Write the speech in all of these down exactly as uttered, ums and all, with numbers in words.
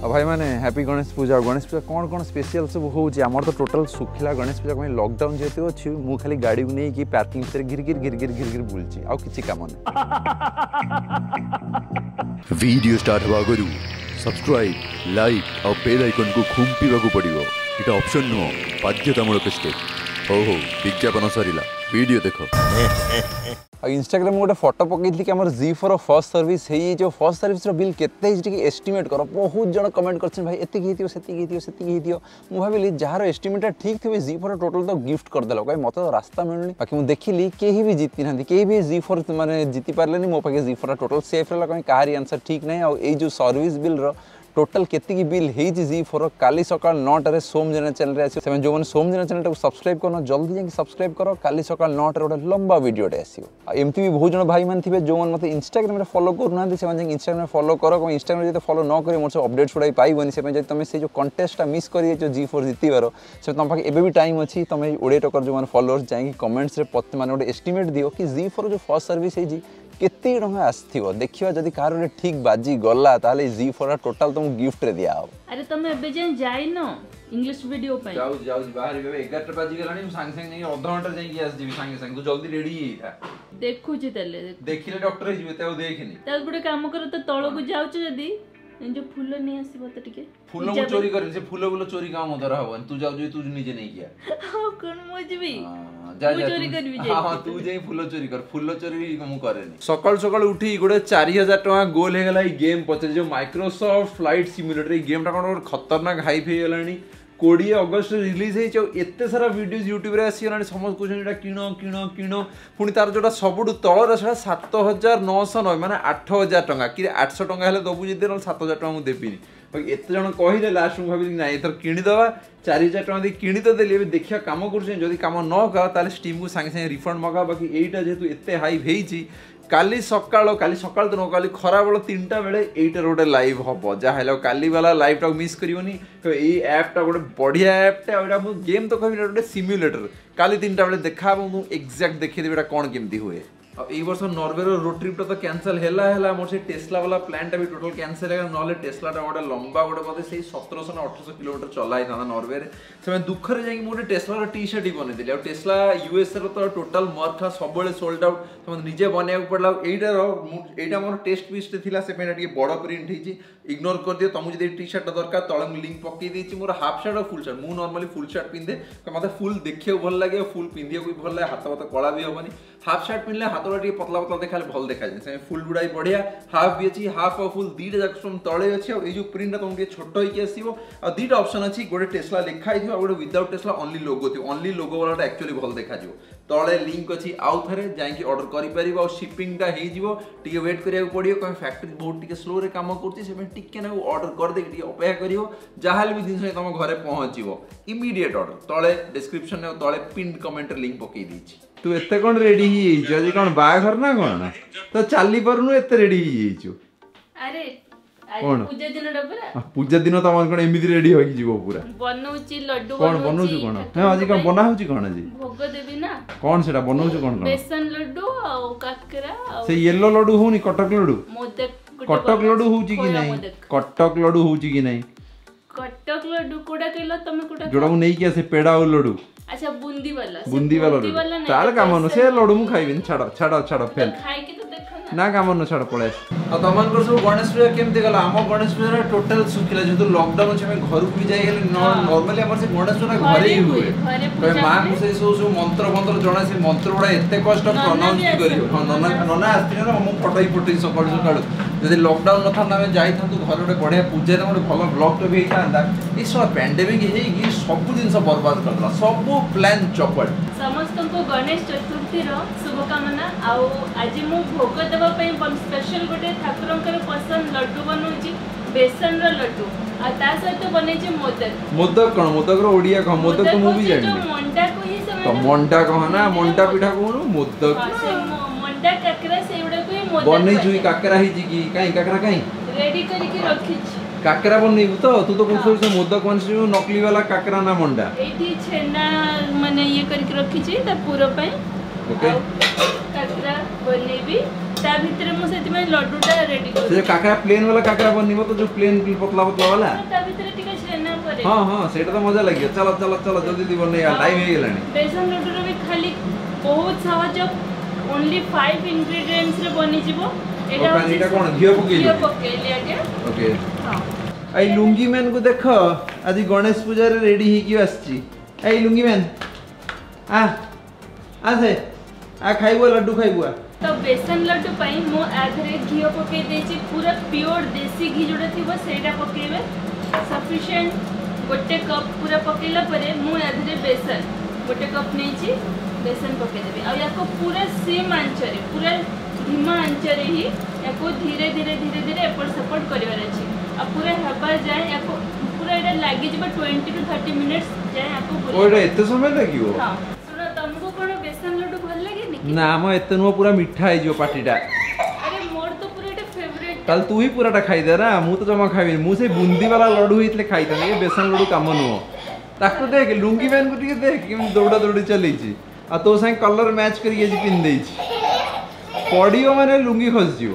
भाई मैंने हैप्पी गणेश पूजा गणेश पूजा कौन कौन स्पेशल सब होची हमर तो टोटल सुखिला गणेश पूजा को लॉकडाउन जेते अछि मु खाली गाड़ी को नहीं कि पार्किंग से गिर गिर गिर गिर गिर गिर बुलची आ किछि काम नै वीडियो स्टार्ट होवा गरु सब्सक्राइब लाइक और बेल आइकन को खुंपिबा को पड़िबो इटा ऑप्शन नो बाध्यतामूलक स्टेप हो हो विज्ञापन सरिला वीडियो देखो इंस्टाग्राम गोटे फोटो पकई कि आम जी फोर फर्स्ट सर्विस हो फर्स्ट सर्विस बिल केते एस्टिमेट कर बहुत जन कमेंट कर भाई एति हित से मुझे भाविली जार एस्टिमेट ठीक थे जी फोर टोटल तो गिफ्ट करदेल कहीं मत तो रास्ता मिलूनी बाकी मुझे देखिली कहीं भी जीति ना कहीं भी जी फोर मैंने जीति पारे मो पाखे जी फोर टोटल सेफ रहा कहीं कहार आंसर ठीक ना आ जो सर्विस बिल रो टोटल केतिकी बिल होती जी फोर काली सकाल नौटार सोम जेना चैनल आसो जो सोम जेना चैनल सब्सक्राइब करना जल्दी जाकि सब्सक्राइब कर काली सकाल नौटार गोटे लंबा वीडियोटे आसो एमती भी बहुत जन भाई मैंने थे जो मतलब इंस्टाग्राम में फॉलो करना इंस्टाग्राम फॉलो कर इंस्टाग्राम जो फॉलो न कर मोर सब अपडेट्स गुड़ा पाइबनी से तुम से जो कंटेस्ट मिस कर जी फोर जीतबार से तुम पाखे एवं भी टाइम अच्छी तुम ओडिया टकर जो फॉलोअर्स जाकि कमेंट्स मैंने गोटे एस्टिमेट दियो कि जी फोर जो फर्स्ट सर्विस है केते टंका आसथिबो देखिबा जदी कार रे ठीक बाजी गला ताले जी फोर टोटल तुम गिफ्ट रे दिया हो अरे तुम एबे जे जाई न इंग्लिश वीडियो पे जाऊ जाऊ बाहर बेबे ग्यारह बाजी गलानी संग संग नहीं आधा घंटा जाई आस जीबी संग संग तू जल्दी रेडी ही था देखु छी तले देखिले डॉक्टर जीबे ते देखिनी तल गुडे काम कर त तळ को जाउ छ जदी जो फूल नहीं आसीबो त टिके फूल मु चोरी करिन से फूल बोलो चोरी काम उधर हवन तू जाऊ तू निजे नहीं किया हां कोन मो जीबी जा जा चोरी करबी जे हां तू जे फूल चोरी कर फूल चोरी मु करेनी सकाळ सकाळ उठी गोटे चार हज़ार टका गोल हे गला ई गेम पचे जो माइक्रोसॉफ्ट फ्लाइट सिमुलेटर ई गेम टा कोन खतरनाक हाइप हे गलानी बीस अगस्त रिलीज होते सारा वीडियोज यूट्यूब रे आसी गलानी समस्त कहछन किण किण किण पुणी तार जोटा सबुठु तलर से सात हजार नौश नबे माने आठ हजार टका कि आठ सौ टका हेले दबु जे दे सात हजार टका मु देबिनी बाकी एत जन कहिले लास्ट मु भाबिली ना एथर किणी दवा चार हजार टका दे किणी तो देली एबे देखिया काम करछन जदी काम न करा ताले स्टीम को संगे संगे रिफंड मगा बाकी एटा जेतु एते हाई भेइची काली सकाळ काली सकाळ तो न काली खरा बेला तीनटा बेले एटा गोटे लाइव हबो जा हेलो काली वाला लाइव टा मिस करियोनी तो ए ऐप टा गोटे बढ़िया ऐप टा एटा मु गेम तो कहबी गोटे सिमुलेटर काली तीनटा बेले देखा मु एग्जैक्ट देखि देबेटा कोन केमती हुए अब ए वर्ष नॉर्वे रो रोड ट्रिप तो कैंसिल हैला हैला मोर से टेस्ला वाला प्लान टा भी टोटल कैंसिल है नले टेस्ला टा गोटे लंबा गोटे बोते से सत्रह सौ अठारह किलोमीटर चलाई था नॉर्वे रे से मैं दुख रे जाई मोर टेस्ला रो टी शर्ट ही बने दिले और टेस्ला यूएस रो तो टोटल मर था सब बेले सोल्ड आउट तो निजे बने पड़ला एटा रो एटा मोर टेस्ट पीस थिला से पेना टी बड़ प्रिंट हिची इग्नोर कर दियो तुम जदी टी शर्ट दरकार तळे लिंक पक्की देछि मोर हाफ शर्ट और फुल शर्ट मु नॉर्मली फुल शर्ट पिंदे तो मते फुल देखियो भल लागे फुल पिंदियो भी भल लागे हाथ मते कळा भी होबनी हाफ शर्ट पिनले हाथ टी पतला पतला देखाले भल देखा जाय फुल गुडाई बढ़िया हाफ भी अछि हाफ और फुल दीटा जाक सम तळे अछि और ए जो प्रिंट तुम के छोटो होई के आसीबो और दीटा ऑप्शन अछि गोटे टेस्ला लिखा हिथिबो गोटे विदाउट टेस्ला ओनली लोगो थि ओनली लोगो वाला एक्चुअली भल देखा जिवो तळे लिंक अछि आउ थरे जाय कि ऑर्डर करि परिबो और शिपिंग टा हेइ जिवो टिके वेट करिया पड़ियो कोन फैक्ट्री बहुत टिके स्लो रे काम करछि से टिके ना ऑर्डर कर दे टिके अपेक्षा करियो जहाल भी जिंस तुम घरे पहुंचीबो इमीडिएट ऑर्डर तळे डिस्क्रिप्शन में तळे पिन कमेंट लिंक पकई दीछि तू एते कोन रेडी ही जदी कोन बाघर ना कोन तो चाली परनु एते रेडी ही छु अरे आज पूजा दिन डबरा पूजा दिन त मन कोन एमिति रेडी होई जीवो पूरा बनौची लड्डू कोन बनौची कोन हां आज कोन बना होची कोन जी भोग देबी ना कोन सेटा बनौची कोन कोन बेसन लड्डू आ काकरा से येलो लड्डू होनी कटक लड्डू मोदक कटक लड्डू होची कि नहीं कटक लड्डू होची कि नहीं कटक लड्डू कोडा केलो तमे कोडा जोडा मु नहीं किया से पेड़ा और लड्डू अच्छा बूंदी वाला बूंदी वाला तार काम न से लड्डू मु खाइबिन छाड़ छाड़ छाड़ फेल खाइ के तो देखो ना काम न छाड़ पळे आ तमन को सब गणेश पूजा केमते गला हम गणेश पूजा टोटल सुखिला जेतु लॉकडाउन छे में घर भी जाई गेले नॉर्मली हमर से गणेश पूजा घरे ही हुए तो मां को से सो सो मंत्र मंत्र जणा से मंत्र बडा एते कष्ट प्रोनाउंस करियो हां नना नना आस्ती ना हम फटई फटई सकाळ सकाळ जदि लॉकडाउन न था ना जाई था तो घर रे बढ़िया पूजा रे मोर भलो ब्लॉग तो भी था ई सब पेंडेमिक हे कि सब दिन सब बर्बाद करला सब प्लान चौपट समस्त को गणेश चतुर्थी रो शुभकामना आउ आज मु भोग देबा पई स्पेशल गोटे ठाकुरंकर पसंद लड्डू बनौची बेसन रो लड्डू आ ता सहित बनै छै मोदक मोदक कोन मोदक रो ओडिया को मोदक तो मु भी जानि मंडा को ही सब तो मंडा को ना मंडा पिठा को मोदक मंडा काकरा सेउडा को ही मोदक बनै जुई काकरा ही जी की काई काकरा काई रेडी करी के रखी छी काकरा बनेबू तो तू तो कोन से मोदक बन से नकली वाला काकरा ना मंडा एठी छेना माने ये करके रखी छी त पूरा पई ओके काकरा बनेबी ता भितर मु सेति में लड्डूटा रेडी कर से काकरा प्लेन वाला काकरा बनिबो तो जो प्लेन पतला पतला वाला ता भितर टिके छेना करे हां हां सेटा तो मजा लागियो चलो चलो चलो जल्दी दी बने यार टाइम हे गेलानी बेसन लड्डू रो भी खाली बहुत सहज ओनली पाँच इंग्रेडिएंट्स रे बनि जिवो एटा एटा कोन घियो पकेली घियो पकेली आगे ओके हां आई लुंगी मैन को देखो आज गणेश पूजा रे रेडी ही कि आछी आई लुंगी मैन आ आ से आ खाइबो लड्डू खाइबो तो बेसन लड्डू पाई मो आधरे घियो पके देची पूरा प्योर देसी घी जोडा थिबो सेटा पकेबे सफिशिएंट गोटे कप पूरा पकेला परे मु आधरे बेसन गोटे कप नेची बेसन पके देबे आ याको पूरा सेम आंचरे पूरा धीमा आंचरे ही याको धीरे धीरे धीरे धीरे एपट सपोर्ट करिवार अछि आ पूरा हबा जाय याको पूरा एटा लागि जबा बीस टू तीस मिनिट्स जाय याको ओडा एते समय लागिवो हां सुनो तुमको कोन बेसन लड्डू भल लागे नि ना म एते नो पूरा मिठा है जो पार्टीटा अरे मोर तो पूरा एटा फेवरेट कल तू ही पूराटा खाई दे ना मु तो जमा खाइबे मु से बूंदी वाला लड्डू हितले खाइता नहीं बेसन लड्डू काम नो ताको देख लुंगी मैन को टिके देख कि दौड़ा दौड़ी चली छी आ तो संग कलर मैच करिए जी पिन देई छी पडियो माने लुंगी खस जियो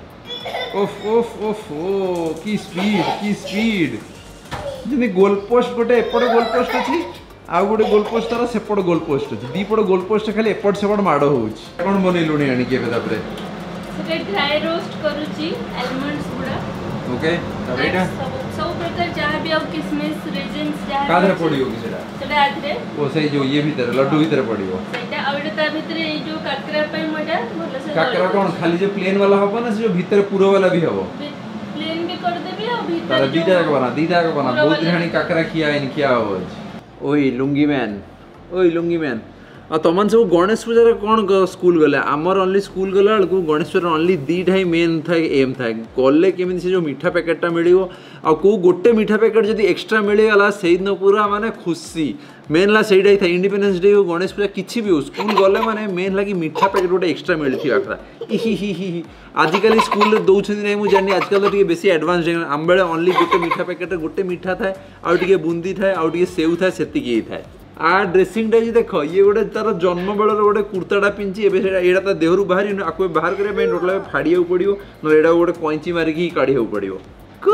ओफ ओफ ओफ ओ की स्पीड की स्पीड जने गोल पोस्ट गोटे एपड़ गोल पोस्ट अछि आ गोटे गोल पोस्ट तारा सेपड़ गोल पोस्ट अछि दीपड़ गोल पोस्ट खाली एपड़ सेपड़ माडो होउछि कोन बनेलुनी आनी के बेदापरे सेटे ड्राई रोस्ट करूची आलमंड्स गुडा ओके तब एटा सब प्रकार जहाँ भी अब किशमिश रेजिन्स जहाँ कादरे पडियो कि सेटा सेटा आधरे ओ सही जो ये भीतर लड्डू भीतर पडियो सेटा आ एटा ता भीतर ए जो काकरा पे मोटा भलो से काकरा कोन खाली जो प्लेन वाला हबो ना से जो भीतर पूरा वाला भी हबो प्लेन भी कर देबी और भीतर तारा दीदा के बना दीदा के बना बहुत दिहानी काकरा किया इन किया हो ओई लुंगी मैन ओई लुंगी मैन आ तमन सब गणेश पूजा रे कोन स्कूल गले हमर ओनली स्कूल गला को गणेश पूजा ओनली दीटा ही मेन था एम था गले केमिन से जो मीठा पैकेटटा मिलियो आ को गोटे मीठा पैकेट जदी एक्स्ट्रा मिली गला सेही न पूरा माने खुशी मेन ला सेही था इंडिपेंडेंस डे गणेश पूजा किछि भी स्कूल गले माने मेन लागी मीठा पैकेट गोटे एक्स्ट्रा मिलथि आखरा हि हि हि आजिकल स्कूल रे दउछन नै मु जानि आजकल तो टिके बेसी एडवांस आम बेले ओनली गोटे मीठा पैकेट गोटे मीठा था आ टिके बुंदी था आ टिके सेउ था सेति की था आ ड्रेसिंग टा जी देखो ये गोटे तार जन्म बेल गोटे कुर्ताटा पिंची एबे सेटा एटा ता देहरु बाहरी आको बाहर करे पे टोटल फाड़िया पड़ियो न एटा गोटे कैंची मारिक ही काढ़िया पड़ियो कु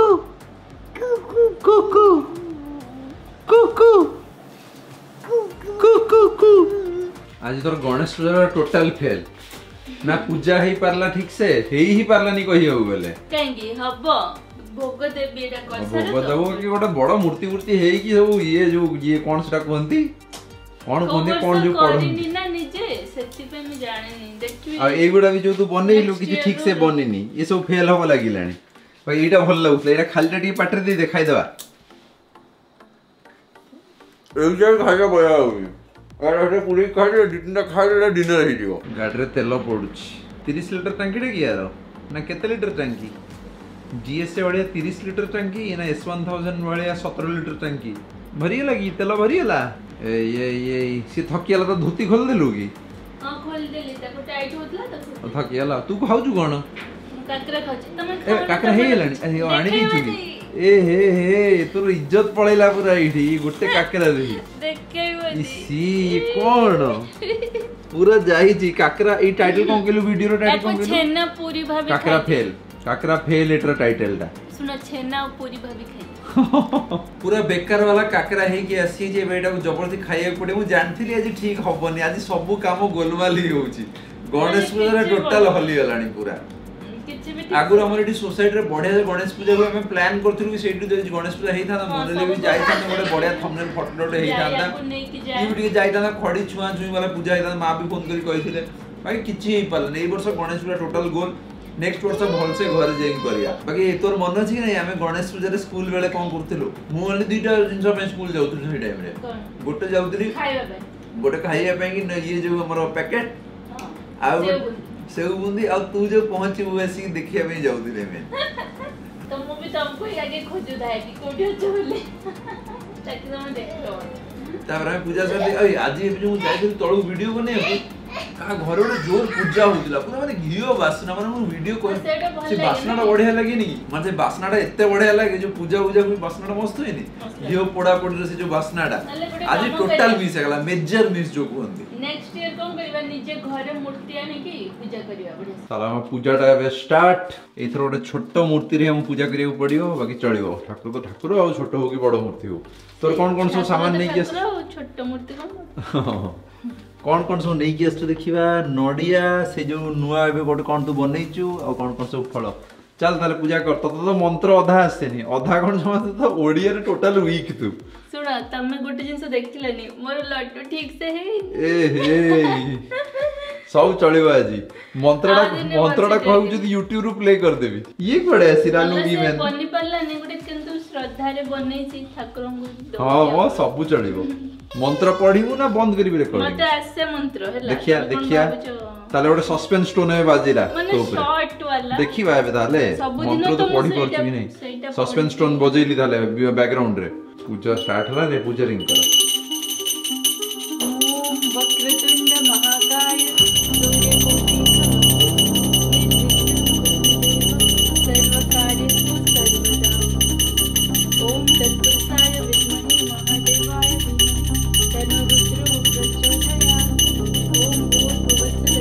कु कु कु कु कु कु कु आज तोर गणेश पूजा टोटल फेल ना पूजा ही पारला ठीक से हेई ही पारला नी कहि हो गेले कांगी हबो भोग देबी एटा करसारे भोग देबो कि गोटे बड़ मूर्ति मूर्ति हेई कि सब ये जो ये कोन सेटा कहंती कोन कहंती कोन जो करनी ना निजे सेति पे मी जाने नी देखि आ एगुडा भी जो तू बनेइलु कि ठीक से बनिनी ये सब फेल हो लागिलानी भाई एटा भल लागुतला एटा खालीटा टी पाटरे दे देखाई देबा एक जगह खाइया बया होई अरे पूरी खाई दिनटा खाई डिनर ही दियो गाडरे तेल पडुची तीस लीटर टंकीटा कि यार ना केते लीटर टंकी जीएसए वाले तीस लीटर टंकी ये ना एस वन थाउजेंड वाले सत्रह लीटर टंकी भरी लगी तेल भरी ला ए ये ये से थकियाला तो धोती खोल देलु की हां खोल देली ताको टाइट होतला तो थकियाला तू खाऊ छु कोन काकरा खाची तमे ए काकरा हे गेलानी अरे आणी दी छु ए हे हे तोर इज्जत पळैला पूरा इठी गुटे काकरा दे देखे बदी इसी ये कोन पूरा जाई जी काकरा ई टाइटल कोन केलु वीडियो रो टाइटल कोन केलु छेना पूरी भाभी काकरा फेल काकरा फेल एटर टाइटल टा सुना छेना पूरी भाभी खाई पूरा बेकार वाला काकरा है कि आसी जे बेटा को जबरदस्ती खाइए पड़े मु जानथिली आज ठीक हबनी आज सब काम गोलमाल ही होउची गणेश पूजा टोटल हली गलानी पूरा आगुर हमर एटी सोसाइटी रे बढ़िया गणेश पूजा को हम प्लान करथिलु कि सेठी जे गणेश पूजा हेई था मनले भी जाई था बड़े बढ़िया थंबनेल फोटो हेई था ई भी जाई था खड़ी छुआ छुई वाला पूजा हेई था मां भी फोन करी कहिथिले भाई किछि हेई पाल नै वर्ष गणेश पूजा टोटल गोल नेक्स्ट वर्ष भल से घर जाई करिया बाकी तोर मन अछि नै हमें गणेश पूजा रे स्कूल बेले कोन करथिलु मु ओनली दुईटा जिंस पे स्कूल जाउथु से टाइम रे गोटे जाउतली खाइबा पे गोटे खाइया पे कि ये जो हमर पैकेट आ सेव बुंदी आ तू जो पहुंची वैसी देखिया में जाउतले में तो मु भी तुमको आगे खोजु दाई कि कोठी छ बोले ताकि तुम देखो तापर पूजा कर आज जो जाई तळु वीडियो बने का घर गोटे जोर पूजा होतिला पूरा माने घियो बासना माने मु वीडियो को से बासनाटा बढ़िया लागेनी कि माने बासनाटा एते बढ़िया लागे जो पूजा पूजा कोई बासनाटा मस्त होइनी घियो पोड़ा पोड़ी से जो बासनाटा आज टोटल मिस गला मेजर मिस जो कहंती नेक्स्ट ईयर कोन करबा निजे घरे मूर्ति आने की पूजा करिया बढ़िया साला हम पूजाटा बे स्टार्ट एथर गोटे छोट मूर्ति रे हम पूजा करिया पड़ियो बाकी चलियो ठाकुर तो ठाकुर आ छोट हो कि बड़ मूर्ति हो तोर कोन कोन सब सामान नै कि छोट मूर्ति कोन कौन कौन सब नहीं कि आछो देखिबा नडिया से जो नुआ एबे गोटे कोन तू बनैचू आ कोन कोन सब फल चल ताले पूजा कर तो तो मंत्र अधा आसेनी अधा कोन समझ तो ओडिया रे टोटल वीक तू सुना तमे गोटे जिंस देखथिलनी मोर लड्डू ठीक से है ए हे सब चलिबा आजी मंत्रटा मंत्रटा कहू जदी YouTube रू प्ले कर देबी ये पड़े सिरा लुंगी में बनी पल्ला ने गोटे किंतु श्रद्धा रे बनैछि ठाकुर को हां हां सब चलिबो मंत्र पढिबू ना बंद करिबी रेकॉर्डिंग मते आसे मंत्र हैला देखिया देखिया ताले गोटे सस्पेंस टोन में बाजिला तो शॉर्ट वाला देखिबा एबे ताले मंत्र तो पढि परछु कि नै सस्पेंस टोन बजेइली ताले बैकग्राउंड रे पूजा स्टार्ट होला रे पूजा रिंग कर ओम वक्रतुंड महाकाय सूर्यकोटि सर्वकार्येषु सर्वदा ओम तत्पुरुषाय विद्महे महादेवाय धीमहि तन्नो रुद्रो प्रचोदयात् ओम भूर्भुवस्सुः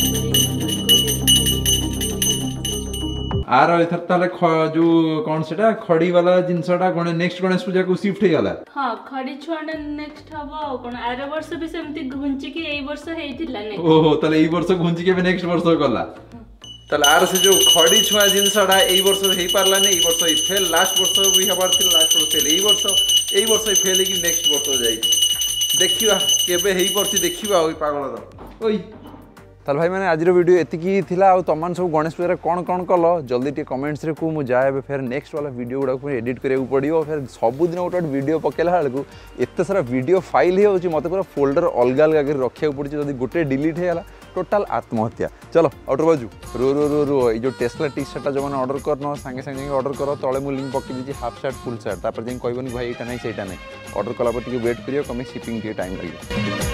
आर एथर ताले जो कोन सेटा खड़ी वाला जिंसटा कोन नेक्स्ट गणेश पूजा को शिफ्ट हे गला हां खड़ी छुआडा नेक्स्ट हबो कोन आर वर्ष भी सेमती घुंची के एई वर्ष हेतिला ने ओहो ताले एई वर्ष घुंची के नेक्स्ट वर्ष गला ताले आर से जो खड़ी छुआ जिंसटा एई वर्ष हे पारला ने एई वर्ष ही फेल लास्ट वर्ष भी हबार थिल लास्ट वर्ष फेल एई वर्ष एई वर्ष ही फेल कि नेक्स्ट वर्ष जाई देखिबा केबे हेई वर्ष देखिबा ओई पागल द ओई ताल भाई मैंने आज वीडियो एतिकी थिला आ तमान सब गणेश पूजा कौन कौन कल जल्दी टे कमेंट्स रे को मु जाए फिर नेक्स्ट वाला वीडियो गुडा को एडिट करिया पड़ियो फिर सब दिन गोटे वीडियो पकेला बेलू एत सारा वीडियो फाइल हो मत पूरा फोल्डर अलग अलग रखा पड़ी जब गोटे डिलीट होगा टोटाल आत्महत्या चलो आउटर बाजू रो रो रो रो ये जो टेस्ला टी शर्ट जो मैंने ऑर्डर करना सांगे सांगे ऑर्डर कर तले मु लिंक पकई दीजिए हाफ शर्ट फुल शर्ट तापर जाई कहबनी भाई एटा नहीं सेटा नहीं ऑर्डर कला पर टिके वेट करियो कमे शिपिंग के टाइम लगे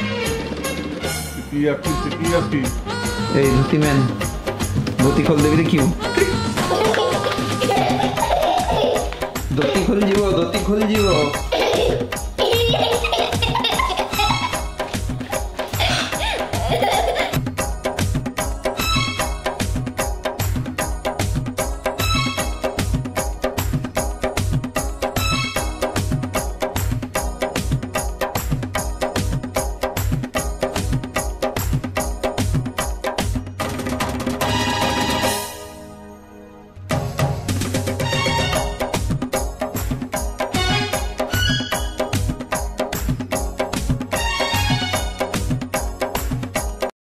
ए धोती मैन धोती खोल देबी देखियो धोती खोल जीवो धोती खोल जीवो